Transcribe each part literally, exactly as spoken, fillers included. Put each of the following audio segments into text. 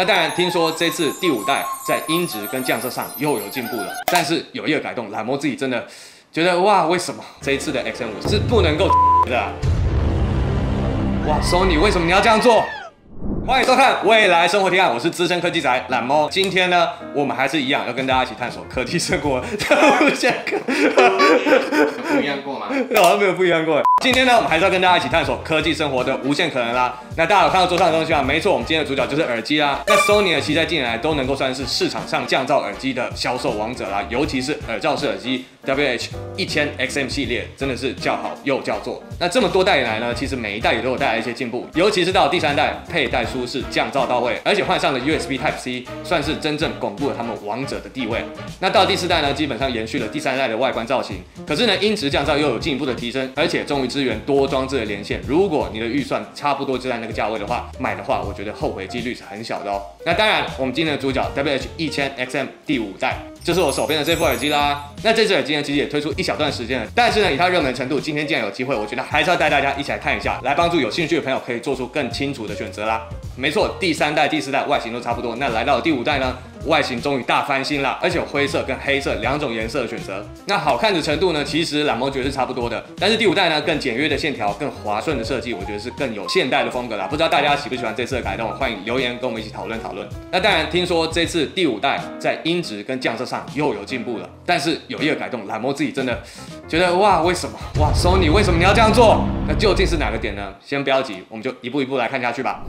那当然，听说这次第五代在音质跟降色上又有进步了，但是有一个改动，蓝魔自己真的觉得哇，为什么这一次的 X M 五是不能够的、啊？哇 ，Sony 为什么你要这样做？欢迎收看未来生活提案，我是资深科技宅懒猫。今天呢，我们还是一样要跟大家一起探索科技生活的无限可能。 不一样过吗？ 好像没有不一样过。今天呢，我们还是要跟大家一起探索科技生活的无限可能啦。那大家有看到桌上的东西吗？没错，我们今天的主角就是耳机啦。那 Sony 呢，其实在近年来都能够算是市场上降噪耳机的销售王者啦，尤其是耳罩式耳机 W H 一千 X M 系列，真的是叫好又叫座。那这么多代以来呢，其实每一代也都有带来一些进步，尤其是到第三代，佩戴舒适，降噪到位，而且换上了 U S B Type C， 算是真正巩固了他们王者的地位。那到第四代呢，基本上延续了第三代的外观造型，可是呢，音质降噪又有进一步的提升，而且终于支援多装置的连线。如果你的预算差不多就在那个价位的话，买的话，我觉得后悔几率是很小的哦。那当然，我们今天的主角 W H 一千 X M 第五代。就是我手边的这副耳机啦。那这只耳机呢，其实也推出一小段时间了，但是呢，以它热门程度，今天既然有机会，我觉得还是要带大家一起来看一下，来帮助有兴趣的朋友可以做出更清楚的选择啦。没错，第三代、第四代外形都差不多，那来到了第五代呢，外形终于大翻新啦，而且有灰色跟黑色两种颜色的选择。那好看的程度呢，其实懒猫觉得是差不多的，但是第五代呢，更简约的线条、更滑顺的设计，我觉得是更有现代的风格啦。不知道大家喜不喜欢这次的改动？欢迎留言跟我们一起讨论讨论。那当然，听说这次第五代在音质跟降色上又有进步了，但是有一个改动，懒猫自己真的觉得哇，为什么？哇 ，Sony 为什么你要这样做？那究竟是哪个点呢？先不要急，我们就一步一步来看下去吧。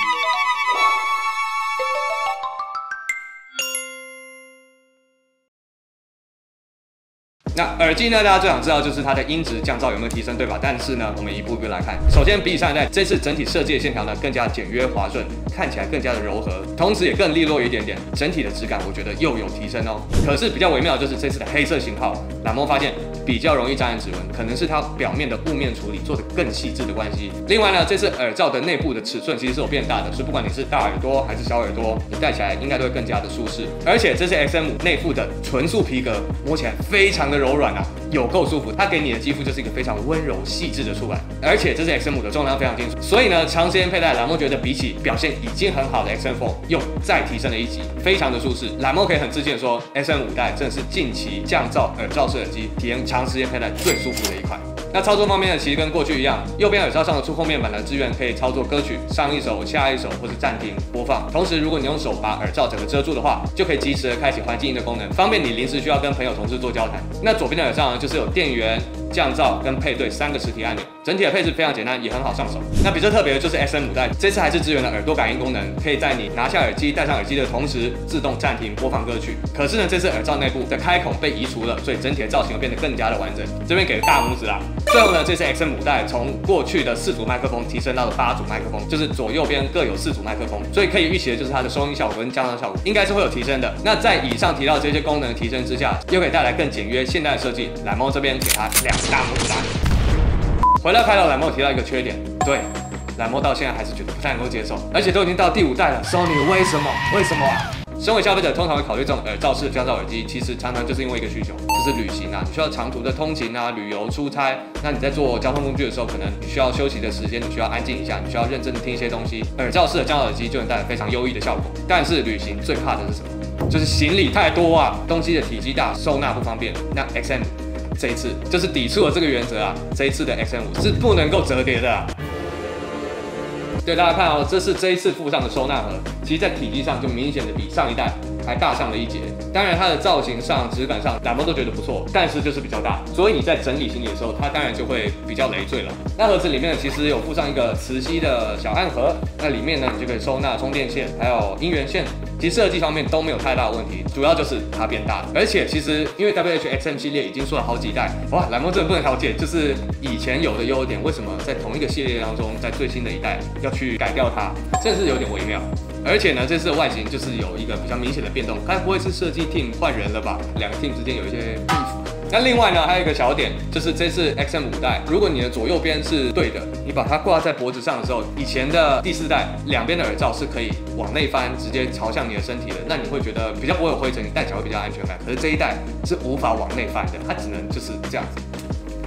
那耳机呢？大家最想知道就是它的音质降噪有没有提升，对吧？但是呢，我们一步一步来看。首先，比起上一代，这次整体设计的线条呢更加简约滑顺，看起来更加的柔和，同时也更利落一点点，整体的质感我觉得又有提升哦。可是比较微妙的就是这次的黑色型号，懒猫发现比较容易沾染指纹，可能是它表面的雾面处理做得更细致的关系。另外呢，这次耳罩的内部的尺寸其实是有变大的，所以不管你是大耳朵还是小耳朵，你戴起来应该都会更加的舒适。而且这次 X M 五内附的纯素皮革，摸起来非常的柔软啊，有够舒服。它给你的肌肤就是一个非常温柔细致的触感。而且这次 X M 五的重量非常清楚，所以呢，长时间佩戴，懒猫觉得比起表现已经很好的 X M 四又再提升了一级，非常的舒适。懒猫可以很自信的说 ，X M 五代真的是近期降噪耳罩式耳机体验长时间佩戴最舒服的一款。那操作方面呢，其实跟过去一样，右边耳罩上的触控面板的支援可以操作歌曲上一首、下一首或是暂停播放。同时，如果你用手把耳罩整个遮住的话，就可以及时的开启环境音的功能，方便你临时需要跟朋友、同事做交谈。那左边的耳罩呢，就是有电源、降噪跟配对三个实体按钮，整体的配置非常简单，也很好上手。那比较特别的就是 X M 五代，这次还是支援了耳朵感应功能，可以在你拿下耳机、戴上耳机的同时，自动暂停播放歌曲。可是呢，这次耳罩内部的开孔被移除了，所以整体的造型会变得更加的完整。这边给个大拇指啦。最后呢，这次 X M 五代从过去的四组麦克风提升到了八组麦克风，就是左右边各有四组麦克风，所以可以预期的就是它的收音效果跟降噪效果应该是会有提升的。那在以上提到这些功能提升之下，又可以带来更简约现代的设计，懒猫这边给它两个大拇指啦。回到开头，懒猫提到一个缺点，对，懒猫到现在还是觉得不太能够接受，而且都已经到第五代了 ，Sony 为什么？为什么啊？身为消费者，通常会考虑这种耳罩式降噪耳机，其实常常就是因为一个需求，就是旅行啊，你需要长途的通勤啊、旅游、出差。那你在做交通工具的时候，可能你需要休息的时间，你需要安静一下，你需要认真的听一些东西。耳罩式的降噪耳机就能带来非常优异的效果。但是旅行最怕的是什么？就是行李太多啊，东西的体积大，收纳不方便。那 X M 这一次就是抵触了这个原则啊，这一次的 X M 五是不能够折叠的啊。对大家看哦，这是这一次附上的收纳盒，其实在体积上就明显的比上一代还大上了一截。当然它的造型上、质感上，懒猫都觉得不错，但是就是比较大，所以你在整理行李的时候，它当然就会比较累赘了。那盒子里面呢，其实有附上一个磁吸的小暗盒，那里面呢你就可以收纳充电线，还有音源线。其实设计方面都没有太大的问题，主要就是它变大了。而且其实因为 W H X M 系列已经出了好几代，哇，懒猫真的不能了解，就是以前有的优点，为什么在同一个系列当中，在最新的一代要去改掉它，真的是有点微妙。而且呢，这次的外形就是有一个比较明显的变动，该不会是设计 team 换人了吧？两个 team 之间有一些 beef。那另外呢，还有一个小点，就是这次 X M 五代，如果你的左右边是对的，你把它挂在脖子上的时候，以前的第四代两边的耳罩是可以往内翻，直接朝向你的身体的，那你会觉得比较不会有灰尘，你戴起来会比较安全感。可是这一代是无法往内翻的，它只能就是这样子。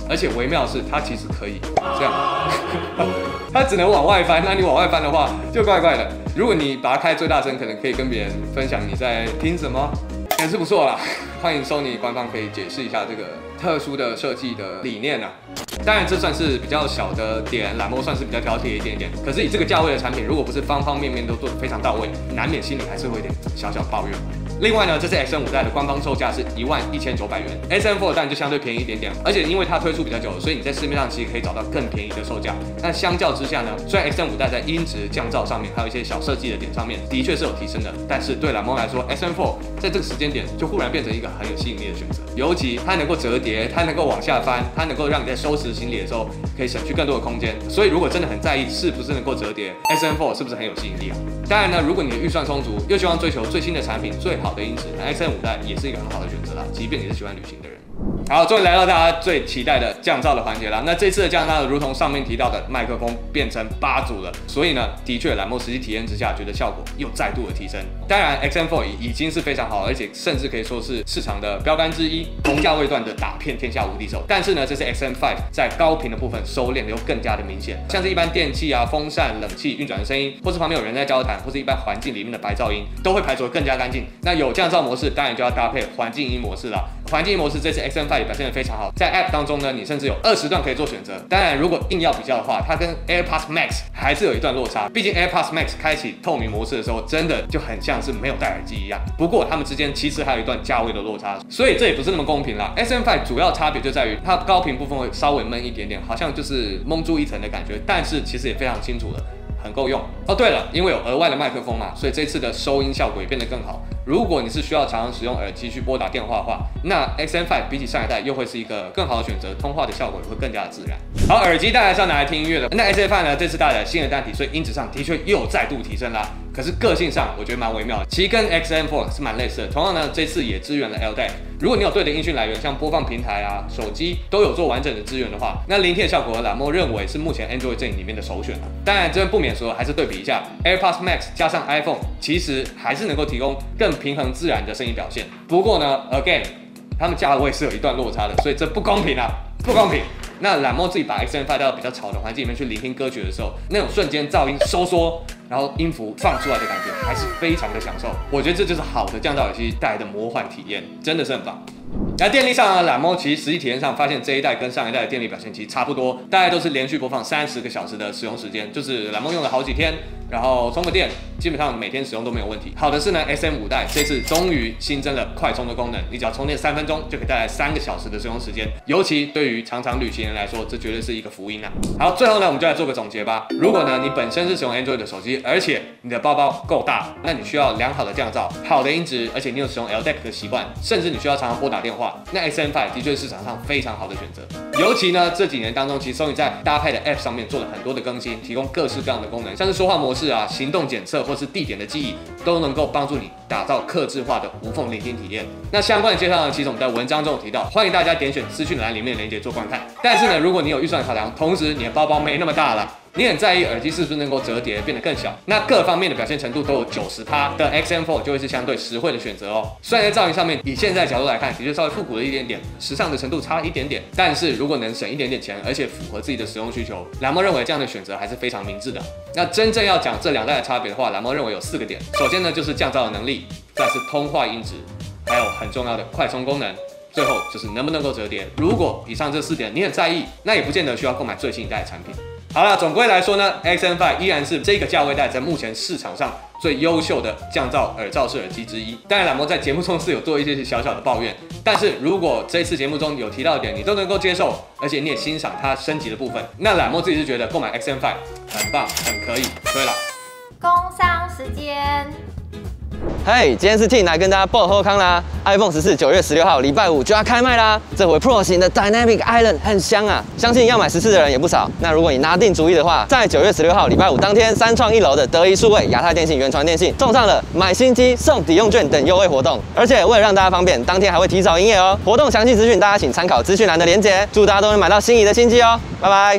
而且微妙的是，它其实可以这样，它只能往外翻。那你往外翻的话，就怪怪的。如果你把它开最大声，可能可以跟别人分享你在听什么，也是不错啦。欢迎 Sony 官方可以解释一下这个特殊的设计的理念啊。当然，这算是比较小的点，懒猫算是比较挑剔一点点。可是以这个价位的产品，如果不是方方面面都做得非常到位，难免心里还是会有点小小抱怨。另外呢，这次 X M 五代的官方售价是一万一千九百元 ，X M 四当然就相对便宜一点点，而且因为它推出比较久，所以你在市面上其实可以找到更便宜的售价。但相较之下呢，虽然 X M 五代在音质、降噪上面还有一些小设计的点上面的确是有提升的，但是对懒猫来说 ，X M 四在这个时间点就忽然变成一个很有吸引力的选择。尤其它能够折叠，它能够往下翻，它能够让你在收拾行李的时候可以省去更多的空间。所以如果真的很在意是不是能够折叠 ，X M 四是不是很有吸引力啊？当然呢，如果你的预算充足，又希望追求最新的产品、最好的音质，那 X M 五代也是一个很好的选择啦。即便你是喜欢旅行的人。好，终于来到大家最期待的降噪的环节啦。那这次的降噪，如同上面提到的，麦克风变成八组了，所以呢，的确懒猫实际体验之下，觉得效果又再度的提升。当然 ，X M 四已经是非常好，而且甚至可以说是市场的标杆之一，同价位段的打遍天下无敌手。但是呢，这次 X M 五在高频的部分收敛的又更加的明显，像是一般电器啊、风扇、冷气运转的声音，或是旁边有人在交谈，或是一般环境里面的白噪音，都会排除得更加干净。那有降噪模式，当然就要搭配环境音模式啦。环境音模式这次 X M 五也表现得非常好，在 App 当中呢，你甚至有二十段可以做选择。当然，如果硬要比较的话，它跟 AirPods Max 还是有一段落差。毕竟 AirPods Max 开启透明模式的时候，真的就很像是没有戴耳机一样。不过它们之间其实还有一段价位的落差，所以这也不是那么公平啦。X M 五主要差别就在于它高频部分会稍微闷一点点，好像就是蒙住一层的感觉，但是其实也非常清楚了。很够用哦。对了，因为有额外的麦克风嘛，所以这次的收音效果也变得更好。如果你是需要常常使用耳机去拨打电话的话，那 X M 五比起上一代又会是一个更好的选择，通话的效果也会更加的自然。好，耳机当然是要拿来听音乐的。那 X M 五呢，这次带来新的单体，所以音质上的确又再度提升啦。可是个性上我觉得蛮微妙的，其实跟 X M 四是蛮类似的。同样呢，这次也支援了 L D A C。如果你有对的音讯来源，像播放平台啊、手机都有做完整的支援的话，那聆听的效果，懒猫认为是目前 Android 阵营里面的首选了。当然，这边不免说，还是对比一下 AirPods Max 加上 iPhone， 其实还是能够提供更平衡自然的声音表现。不过呢 ，again， 他们价位是有一段落差的，所以这不公平啊，不公平。那懒猫自己把 X M 五带到比较吵的环境里面去聆听歌曲的时候，那种瞬间噪音收缩，然后音符放出来的感觉，还是非常的享受。我觉得这就是好的降噪耳机带来的魔幻体验，真的是很棒。那电力上呢，懒猫其实实际体验上发现这一代跟上一代的电力表现其实差不多，大概都是连续播放三十个小时的使用时间，就是懒猫用了好几天，然后充个电，基本上每天使用都没有问题。好的是呢 ，X M 五代这次终于新增了快充的功能，你只要充电三分钟就可以带来三个小时的使用时间，尤其对于常常旅行人来说，这绝对是一个福音啊！好，最后呢，我们就来做个总结吧。如果呢你本身是使用 Android 的手机，而且你的包包够大，那你需要良好的降噪、好的音质，而且你有使用 L D A C 的习惯，甚至你需要常常拨打电话，那 X M 五的确是市场上非常好的选择。尤其呢这几年当中，其实 Sony 在搭配的 App 上面做了很多的更新，提供各式各样的功能，像是说话模式啊、行动检测或是地点的记忆，都能够帮助你打造客制化的无缝聆听体验。那相关的介绍呢，其实我们在文章中有提到，欢迎大家点选资讯栏里面的链接做观看。但是呢，如果你有预算考量，同时你的包包没那么大了，你很在意耳机是不是能够折叠变得更小，那各方面的表现程度都有 百分之九十 的 X M 四就会是相对实惠的选择哦。虽然在造型上面，以现在角度来看，的确稍微复古了一点点，时尚的程度差了一点点，但是如果能省一点点钱，而且符合自己的使用需求，蓝猫认为这样的选择还是非常明智的。那真正要讲这两代的差别的话，蓝猫认为有四个点。首先呢，就是降噪的能力，再是通话音质，还有很重要的快充功能。最后就是能不能够折叠。如果以上这四点你很在意，那也不见得需要购买最新一代的产品。好了，总归来说呢 ，X M 五依然是这个价位带在目前市场上最优秀的降噪耳罩式耳机之一。当然，懒猫在节目中是有做一些小小的抱怨，但是如果这次节目中有提到的点你都能够接受，而且你也欣赏它升级的部分，那懒猫自己是觉得购买 X M 五很棒，很可以。对了， 工商时间。 嘿， hey, 今天是 Tim 来跟大家报好康啦 ！iPhone 十四九月十六号礼拜五就要开卖啦！这回 Pro 型的 Dynamic Island 很香啊，相信要买十四的人也不少。那如果你拿定主意的话，在九月十六号礼拜五当天，三创一楼的德仪数位、亚太电信、原传电信送上了买新机送抵用券等优惠活动，而且为了让大家方便，当天还会提早营业哦。活动详细资讯大家请参考资讯栏的连结。祝大家都能买到心仪的新机哦，拜拜。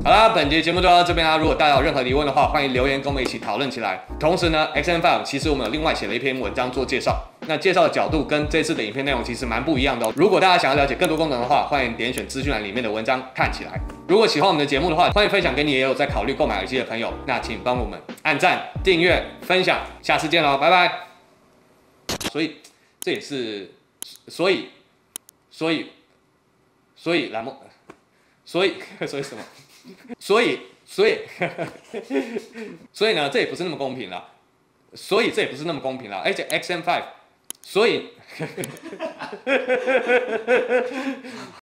好啦，本节节目就到这边啦。如果大家有任何疑问的话，欢迎留言跟我们一起讨论起来。同时呢 ，X M 五其实我们有另外写了一篇文章做介绍，那介绍的角度跟这次的影片内容其实蛮不一样的哦。如果大家想要了解更多功能的话，欢迎点选资讯栏里面的文章看起来。如果喜欢我们的节目的话，欢迎分享给你也有在考虑购买耳机的朋友。那请帮我们按赞、订阅、分享，下次见喽，拜拜。所以这也是，所以，所以，所以蓝梦，所以所以什么？所以所以所以呢，这也不是那么公平啦。所以这也不是那么公平啦，而且 X M 五，所以。